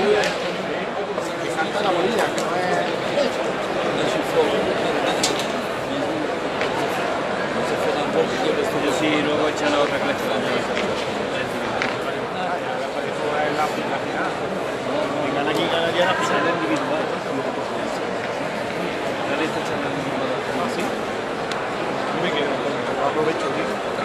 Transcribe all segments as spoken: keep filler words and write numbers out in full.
Salta la bolilla, que no es... Yo sí, luego echan la otra clase. La final. Gana aquí, gana ya la final individual. Dale esta charla individual. ¿Sí? Yo me quedo. Aprovecho, tío.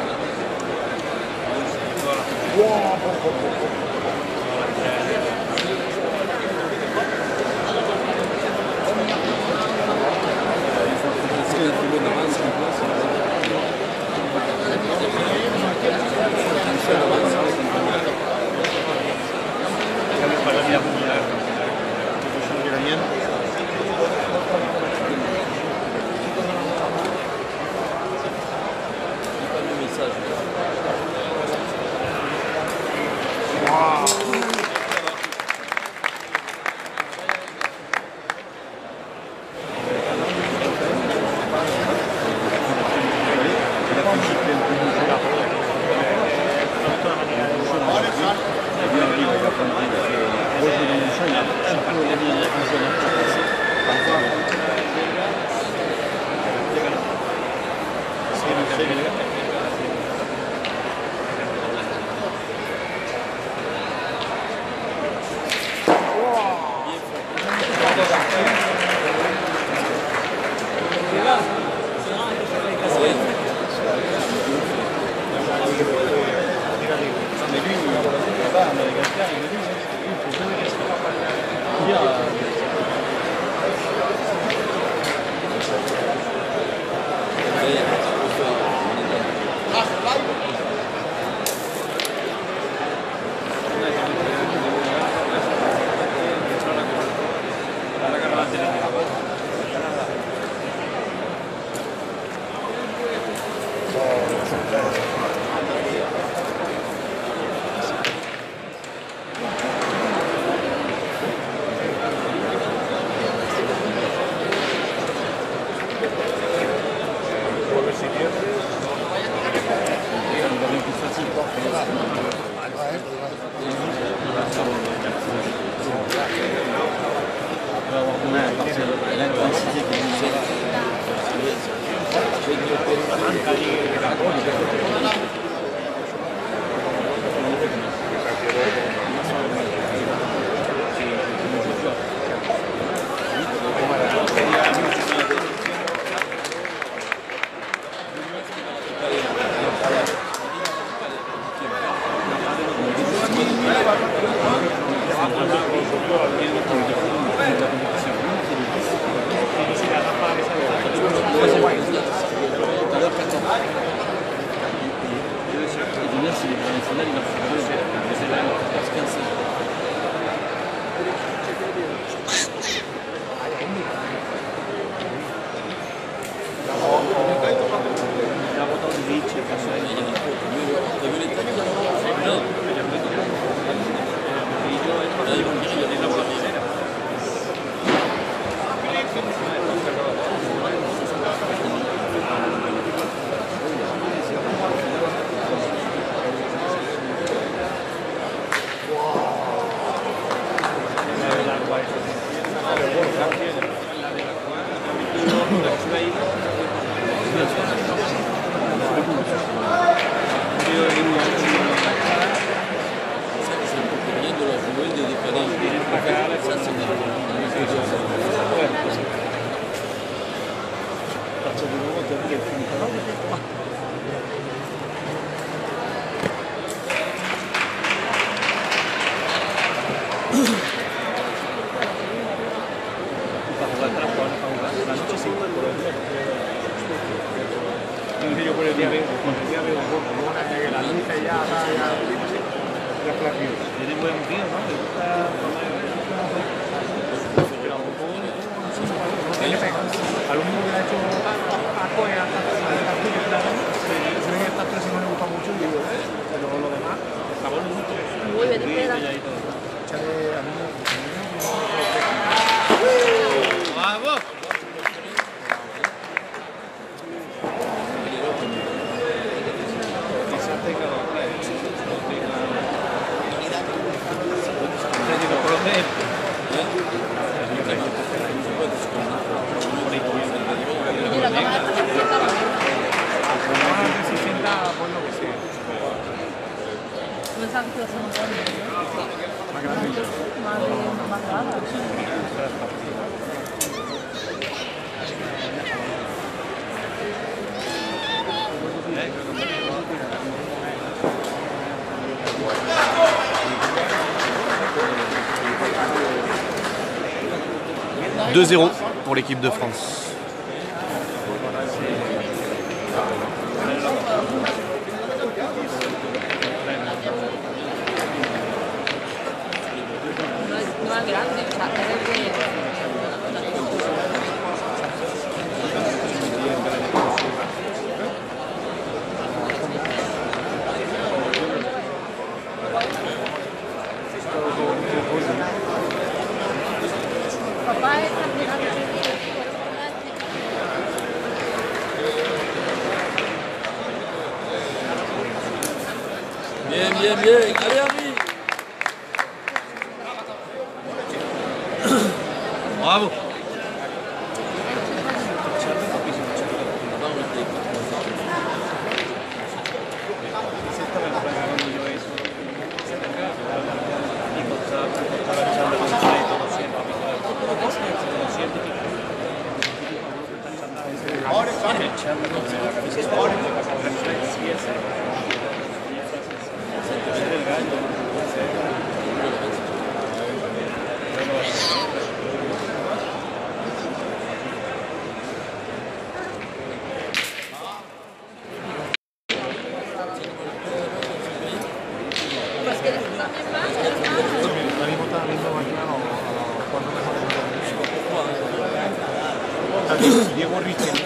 Por Quindi la camera perfetta va bene. Che si senta quello che sia. Come sa che sono buone? Ma grazie. Ma ma guarda. deux zéro pour l'équipe de France. No es grande, o sea, es de... Papá es Bien, bien, bien. Allez, Ami. Bravo. Diego Richel.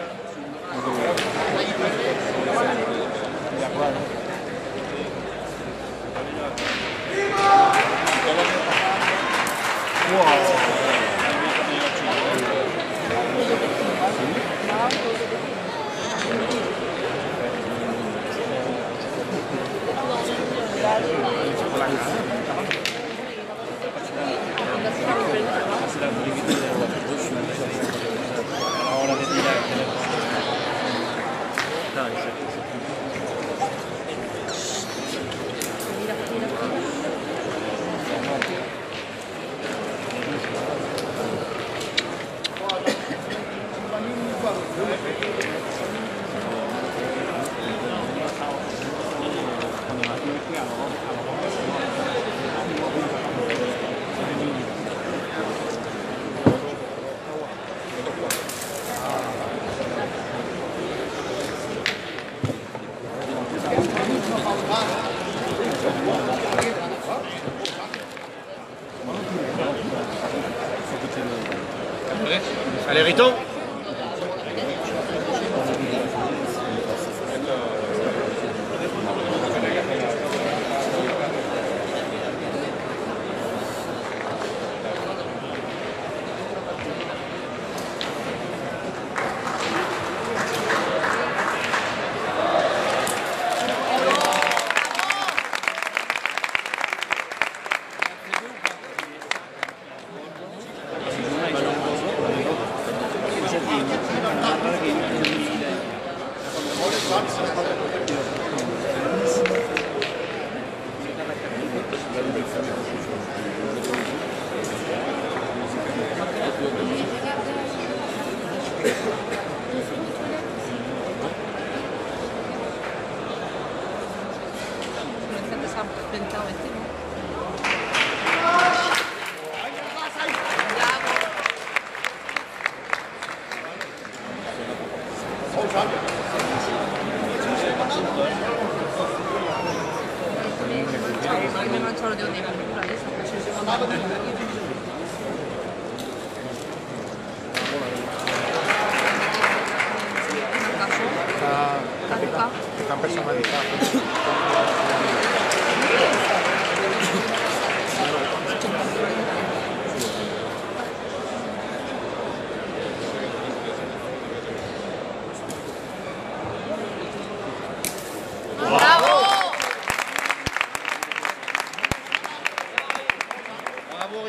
Allez, Riton.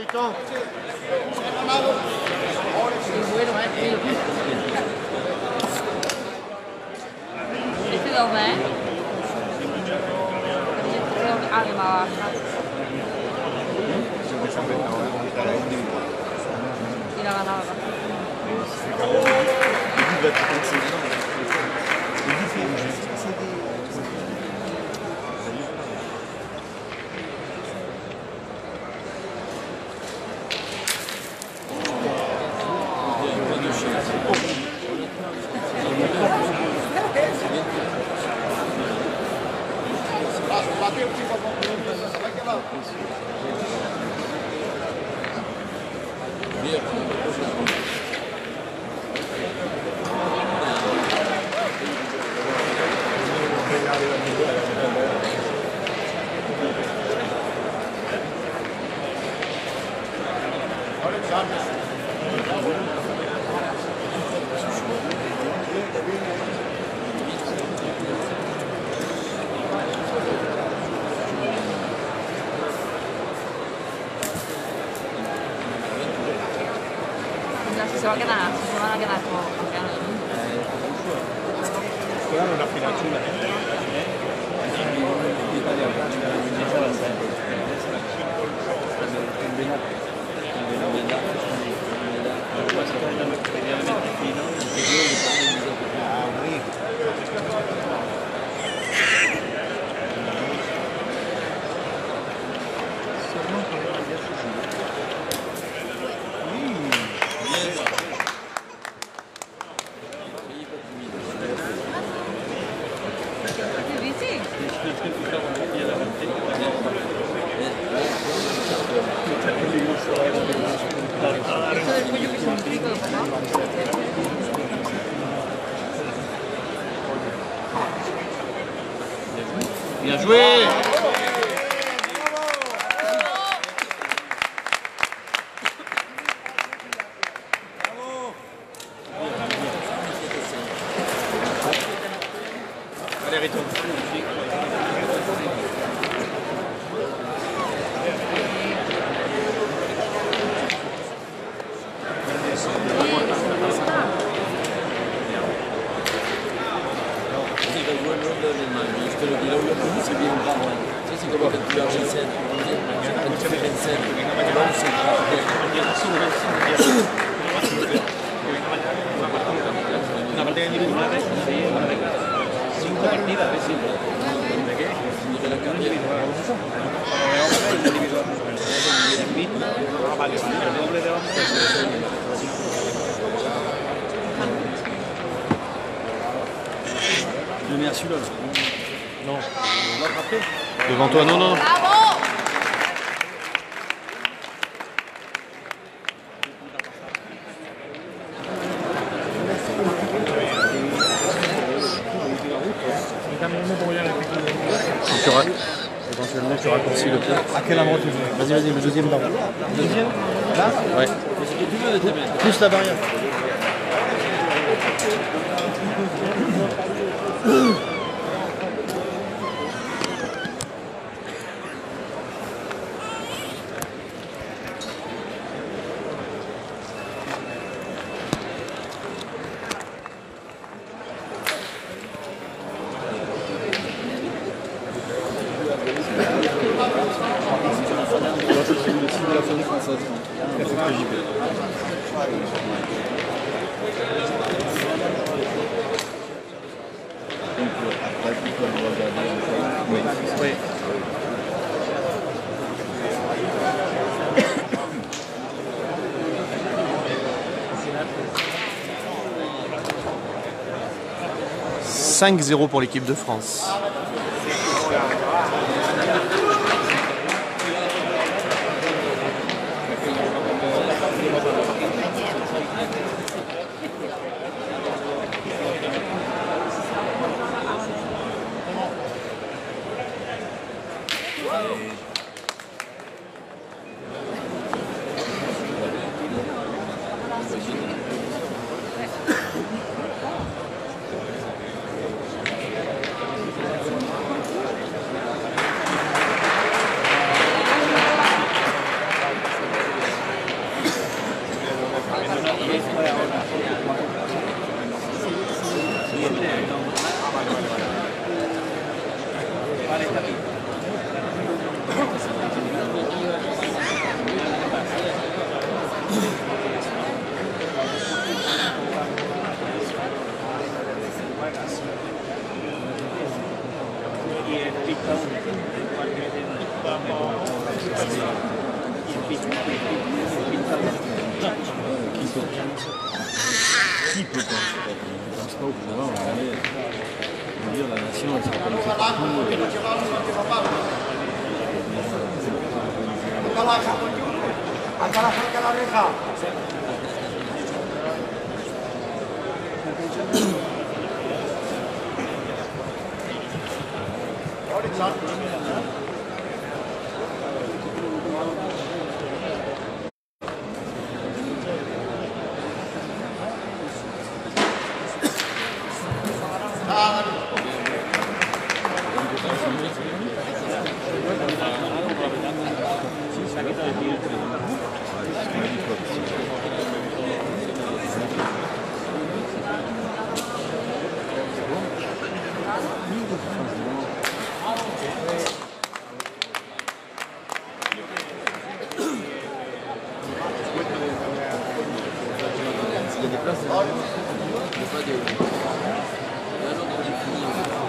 Gaëtan. Viste dov'è? Ah, che ma Tira la lava. Si va a quedar, se van a quedar como campeones. Quedaron una final chula, Bien joué. Allez, retourne. Je te le dis, là où il y a beaucoup, c'est bien grave. Tu sais, c'est comme quand tu as une scène. Quand tu fais une scène, là où c'est Una partida di puntate, sì, cinque partite, sì. Perché? finire la carriera. No, vale, el doble de Je le mets à celui-là. Non. L'autre après. Devant toi, non, non. ¡Bravo! Tu auras, éventuellement, tu raccourcis le pied. À quel endroit tu veux? Vas-y, vas-y, le deuxième barre. Deuxième? Là? Ouais. Plus la barrière. Oui. cinq zéro pour l'équipe de France. l'équipe pense. Je pense pas au programme. On va dire la nation, elle sera qualifiée partout. Il y a des places, il n'y a pas de... Il y a un ordre défini.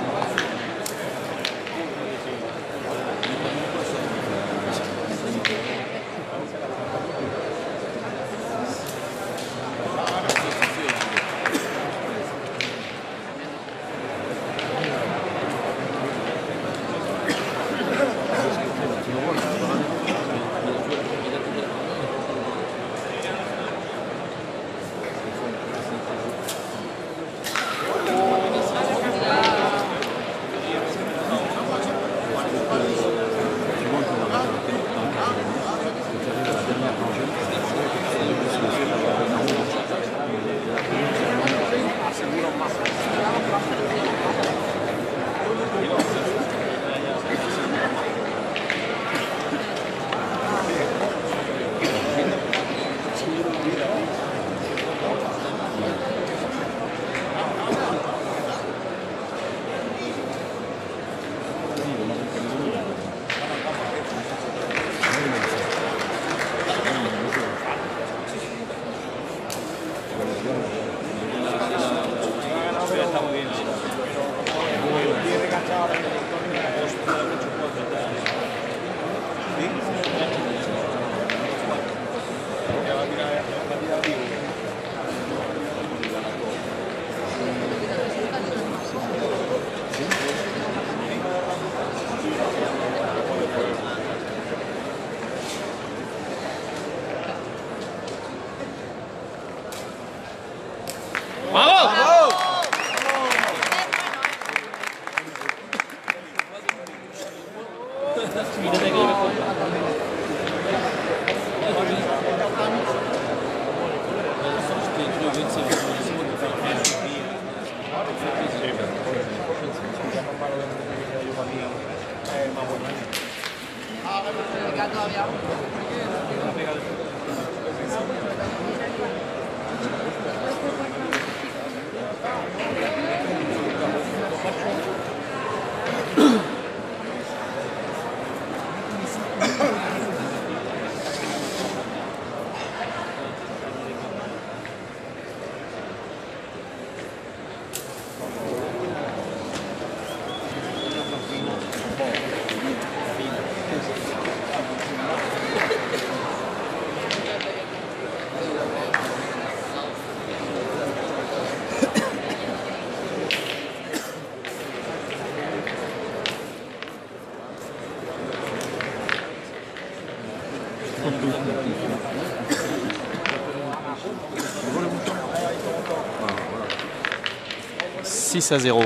six à zéro.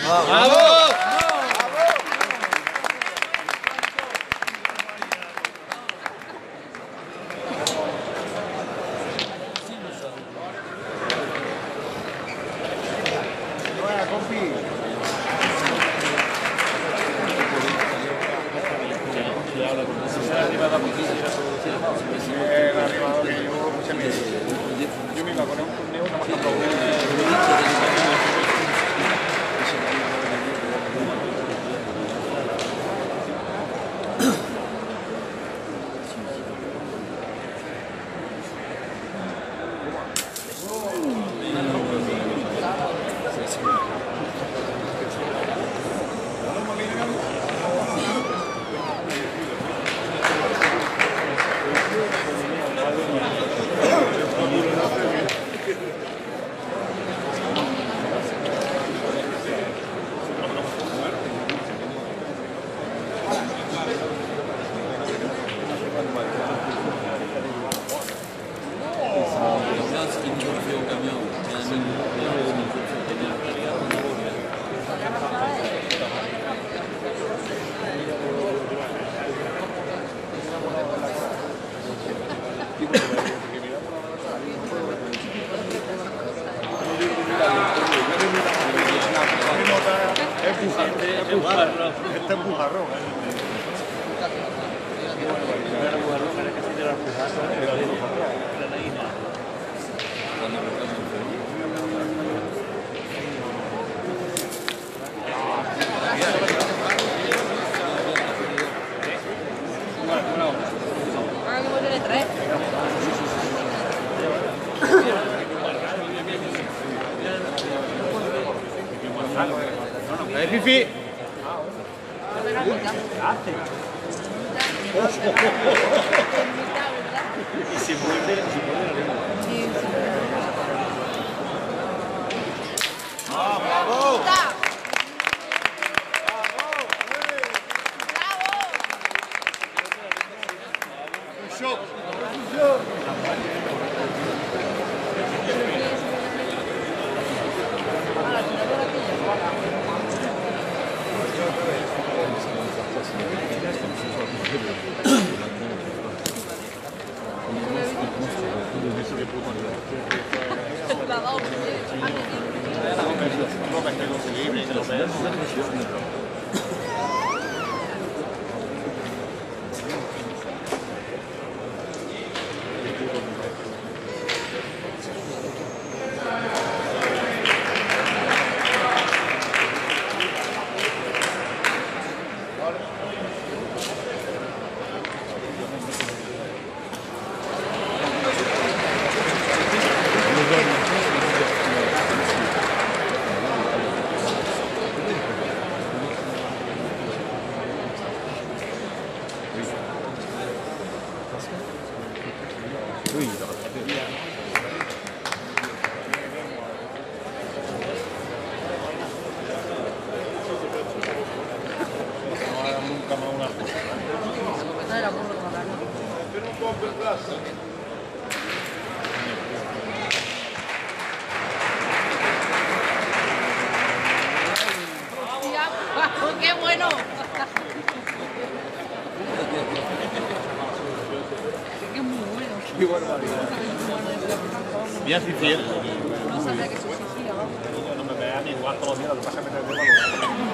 Bravo! Yo me iba con un torneo, no más que Este es bujarrón. Ahora mismo tiene tres. ¡Eh, Fifi! Y se muerde, se muerde la lengua. Sí, sí. ¡Ah, bravo! ¡Bravo! Un shock. Ahora, si no veo la tuya. La ha dado. No era burro como la ¡hostia! ¡Qué bueno! ¡Qué muy bueno! ¡Qué barbaridad! Bien Fifi. No sabía que eso existía, vamos. No me veas ni igual todos los días, lo que pasa es que me tengo que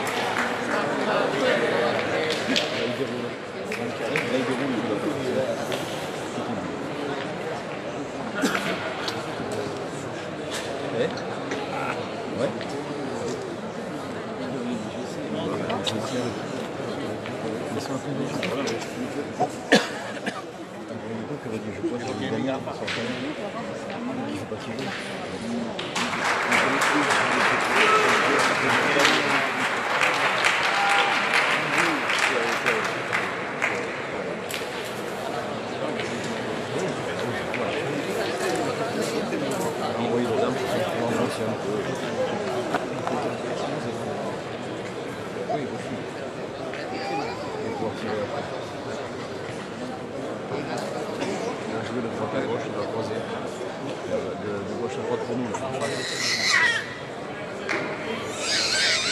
jouer de droite à gauche, de la troisième, de, de, de gauche à droite pour nous. Là.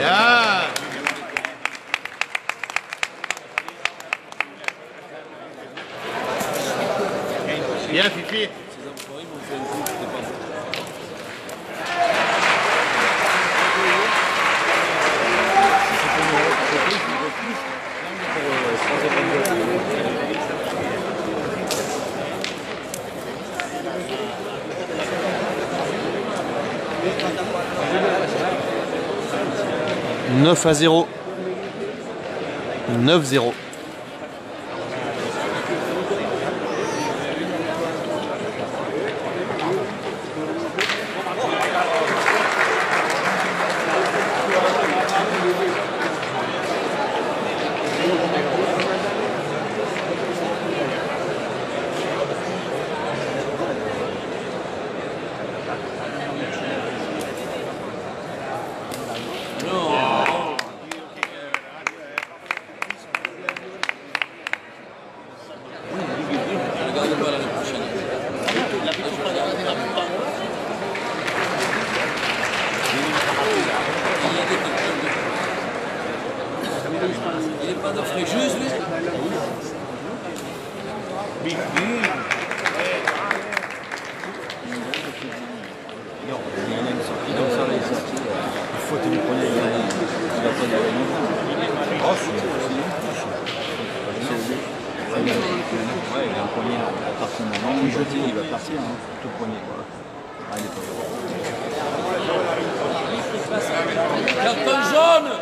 Bien. Bien, Fifi. Ces employés m'ont fait un coup, c'était pas bon. Si c'est pour me recruter, je me refuse. Pour euh, troisième neuf à zéro. neuf zéro. Regarde pas l'année prochaine. Il n'est pas de fréjus, lui. Non, il y en a une sortie comme ça, il est sorti. Il faut tenir pour les gars. Il va pas y aller. Oh, ouais, il a un poignet à partir de maintenant. Il jeté, il va partir, hein, tout le poignet. Voilà. Ah, il est pas Carton jaune.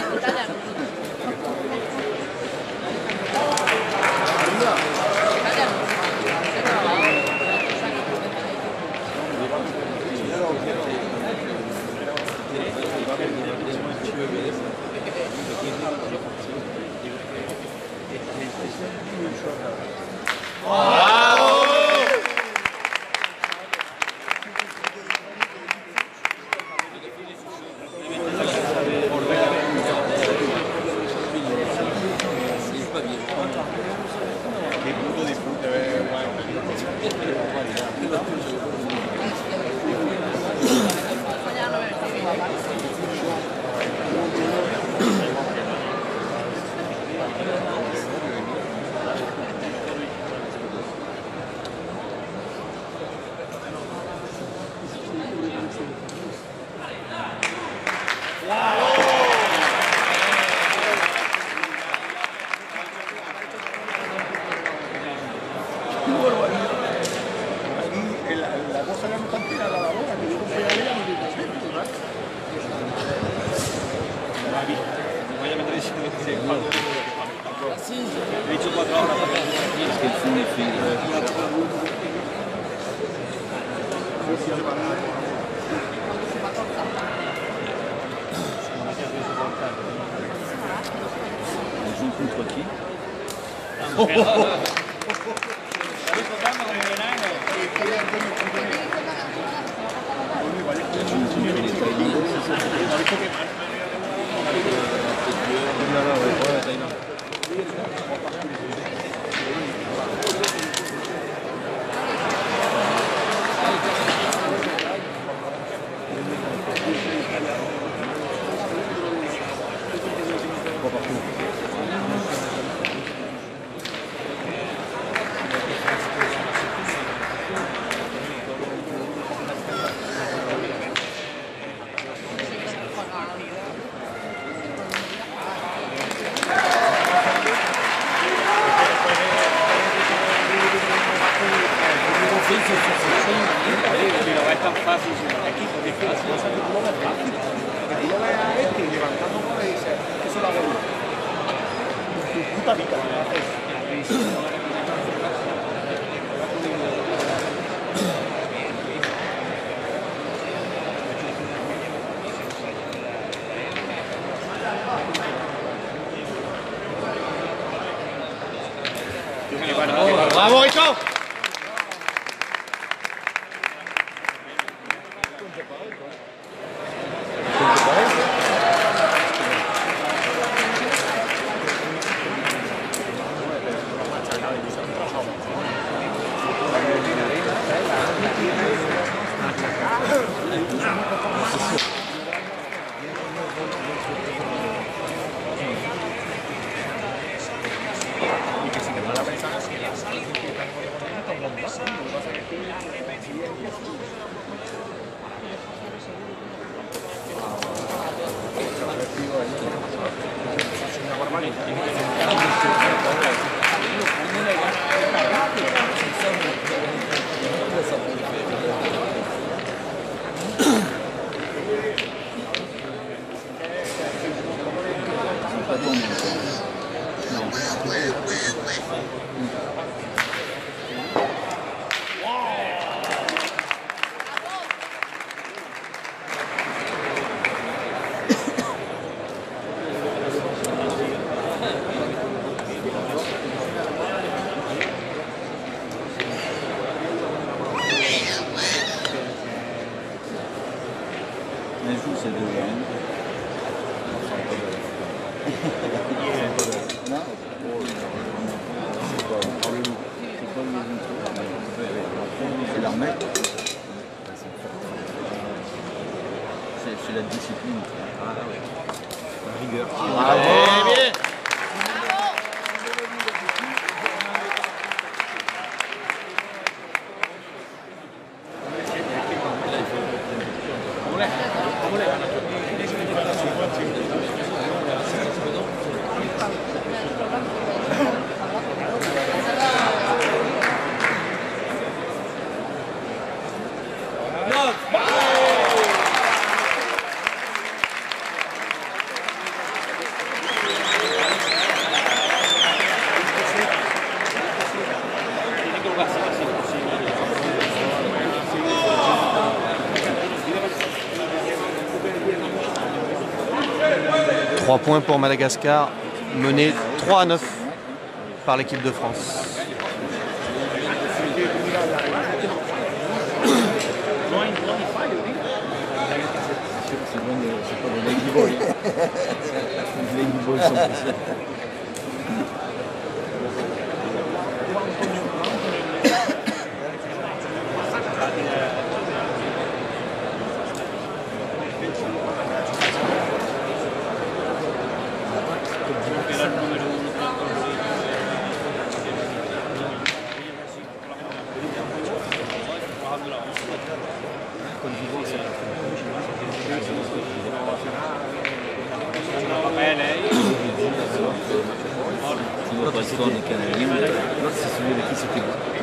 Parce qu'elle fout les filles. Elle joue contre qui? Oh, oh, oh. Bravo Rico. Un jour, c'est deux. Hein. Non? C'est quoi? C'est quoi le C'est l'armée? C'est la discipline. Ah ouais. La rigueur. Bravo. Bien. trois points pour Madagascar, mené trois à neuf par l'équipe de France. C'est pas le Lady Boy. Le Lady Boy cent pour cent. C'est notre histoire des Canadiens. L'autre, c'est celui avec qui c'était.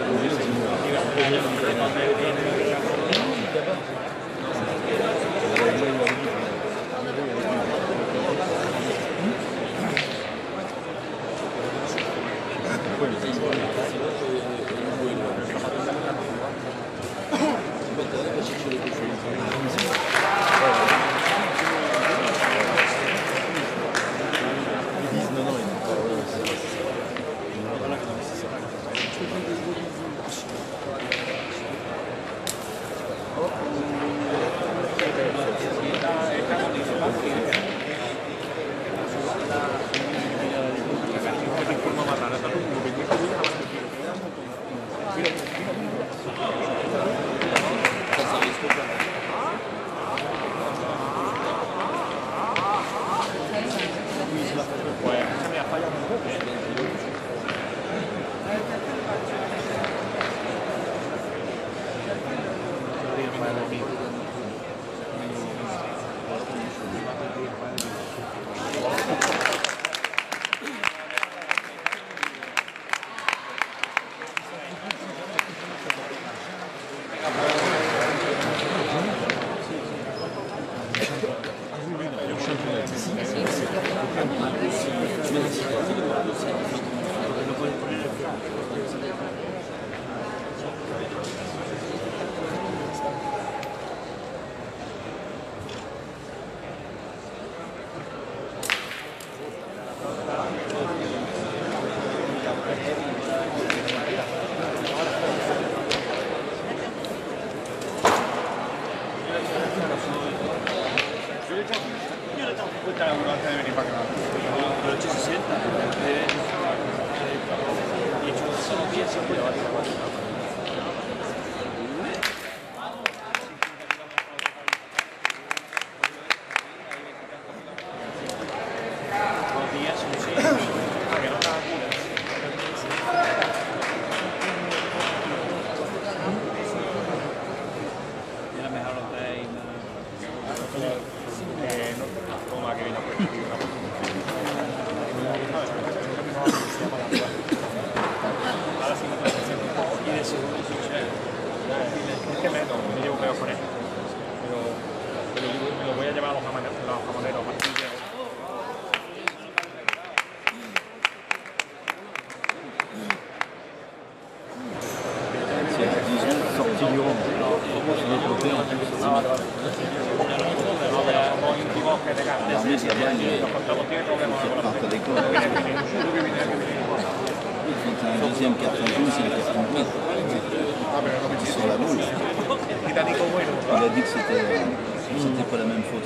Deuxième quatrième jour, c'est le quatrième mètre. Sur la boule. Il a dit que c'était c'était pas la même faute.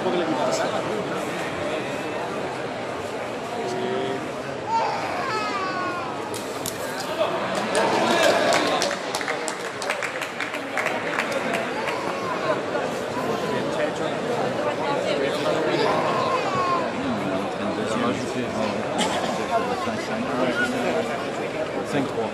grupo que le quitas. cinq trois.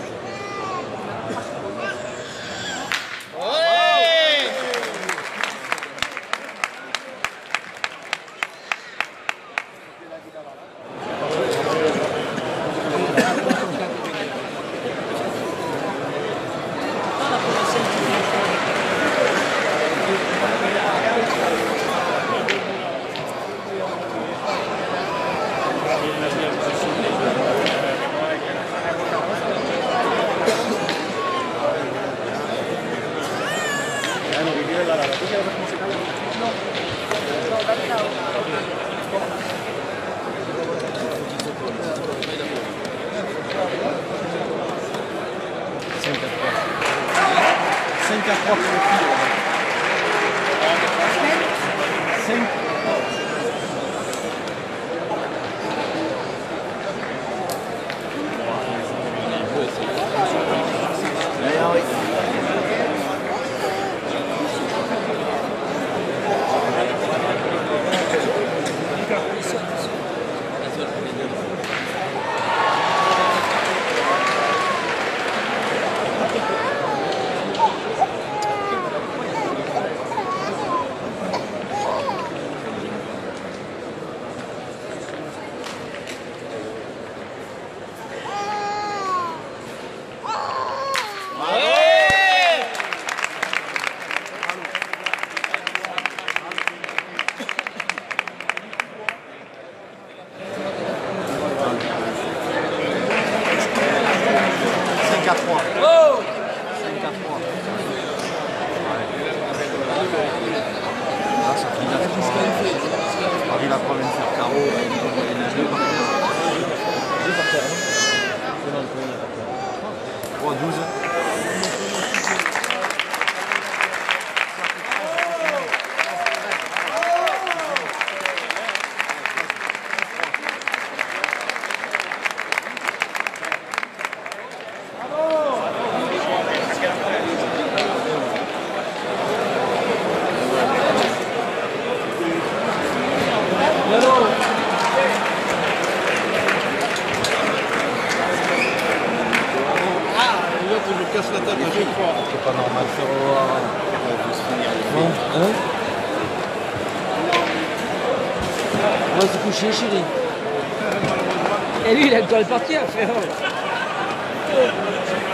cinq à trois pour le filles. cinq. cinq à trois. cinq à trois. Là, ça finit à trois. Paris va probablement faire carreau. deux par terre. trois douze. Je casse la tête à chaque fois. C'est pas normal. Bon, hein? On va se coucher, chérie. Et lui, il a le temps de partir, frérot.